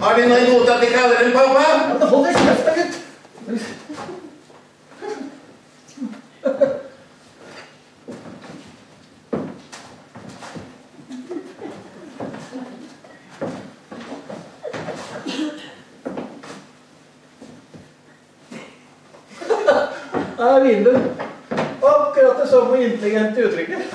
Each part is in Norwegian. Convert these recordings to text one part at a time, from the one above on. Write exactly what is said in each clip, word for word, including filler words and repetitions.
Har de noe imot at de kaller den pappa? Ja, men hold deg kjeft, da, gutt. Ja, Vinlund. Akkurat det samme intelligente uttrykket.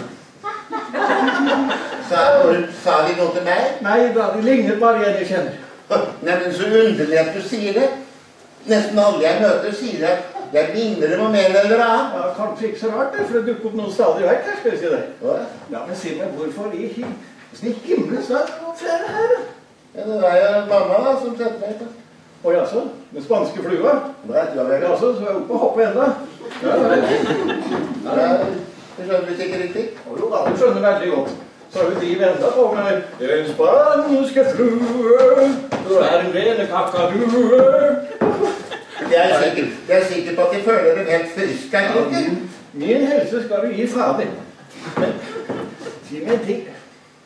Sa, sa de noe til meg? Nei, da, de ligner bare en jeg kjenner. Nei, men så underlig at du sier det. Nesten alle jeg møter sier at jeg ligner dem om en eller annen. Ja, kanskje ikke så rart det, for det dukker opp noe stadig vekk her, skal vi si det. Hva? Ja, men si meg, hvorfor i hi i himmelen så er det flere her? Ja, det var jo mamma da som setter meg på. Å, jaså? Den spanske flua? Nei, du har vel. Jaså, så er jeg oppe og hopper enda. Ja, ja. Ja, det skjønner du sikkert riktig. Å, jo da, du skjønner veldig godt. Så har vi drivet enda på med en spanske flue, du er en rene kakadue. Jeg er sikker, jeg er sikker på at de føler dem helt friske her, ikke? Ja, min helse skal du gi fader. Men, si meg en ting.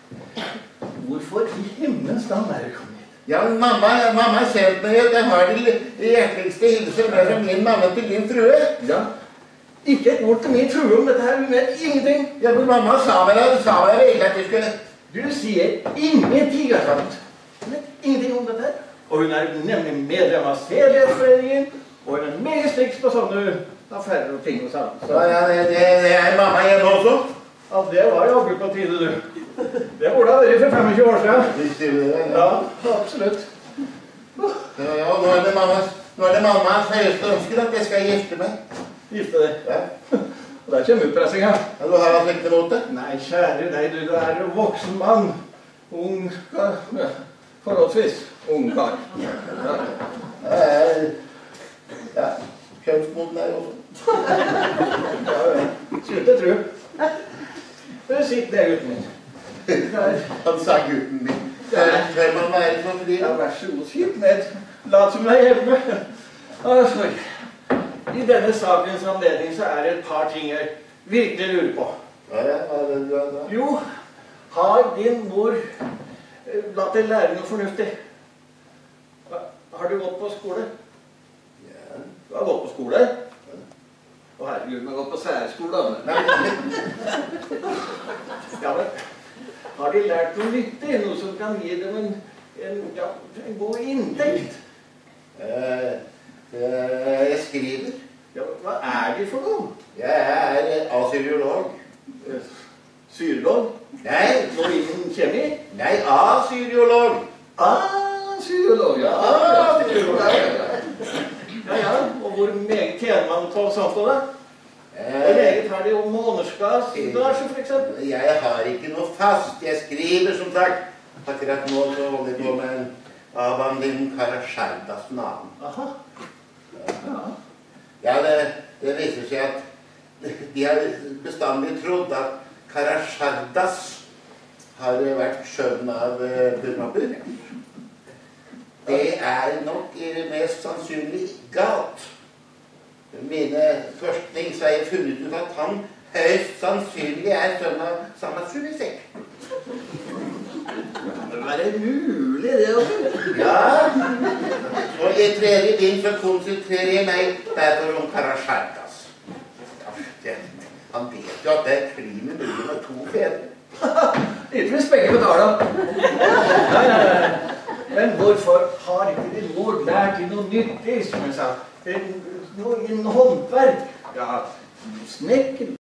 Hvorfor i himmelens navn er du kommet? Ja, mamma, mamma har sendt meg at jeg har de hjerteligste hilser med fra min mamma til din frue. Ja. Ikke et ord til min frue om dette her, hun vet ingenting. Ja, men mamma sa meg det, hun sa meg det at du skulle... Du sier ingenting, er sant. Hun vet ingenting om dette her. Og hun er nemlig medlem av Sedelighetsforeningen, og hun er meget striks på sånne affærer og ting og sånn. Så ja, det, det, det er mamma hjemme også. Ja, det var jo akkurat på tide, du. Det burde ha vært for femogtjue år siden. Visste du det? Ja, absolutt. Ja, ja, nå er det mammas, nå er det mammas høyeste ønsker at jeg skal gifte meg. Gifte deg. Ja. Og der kommer utpressing her. Ja, du har altså ikke imot det? Nei, kjære deg, du, du er jo voksen mann. Ung, ja, forholdsvis ung kar. Ja. Ja, ja, ja. Kjønnsmoden er jo også. Ja, ja. Slutt det, tro. Du sitter der, gutten min. Der. Han sa gutten min. Tør man være så fri? Ja, vær så god, sitt ned. Lat som deg hjemme. Altså, i denne sakens anledning så er det et par ting jeg virkelig lurer på. Ja, ja, hva er det du har da? Jo, har din mor eh, latt deg lære noe fornuftig? Har du gått på skole? Ja. Du har gått på skole? Å herregud, du har gått på særskole. Ja, men har de lært noe nyttig? Noe som kan gi dem en, en, ja, en god inntekt? Eh, eh, jeg skriver. Ja, hva er de for noe? Jeg er asyriolog. Syrolog? Nei. Noe innen kjemi? Nei, asyriolog. Asyrolog, ja. Asyrolog, ja, ja. Ja, ja. Og hvor meget tjener man på sånt på det? Hvor meget har de om månedersgasgasje, for eksempel? Jeg har ikke noe fast. Jeg skriver, som sagt. Akkurat nå så holder jeg på med en Avandin Karasjardas navn. Aha. Ja. Ja, det, det viser seg at de har bestandig trodd at Karasjardas har vært sønn av Burmapur. Det er nok mest sannsynlig galt. Mine forskning så har jeg funnet ut at han høyst sannsynlig er sønn av Samasunisek. Det er mulig, det også. Ja. Og i tredje bind så konsentrerer jeg meg derfor om Karasjardas. Ja, han vet jo at det er klinen blir med to fedre. Litt for begge betaler. Nei, nei, nei. Men hvorfor har ikke din mor lært deg noe nyttig, som jeg sa? Noe innen håndverk? Ja, snekker.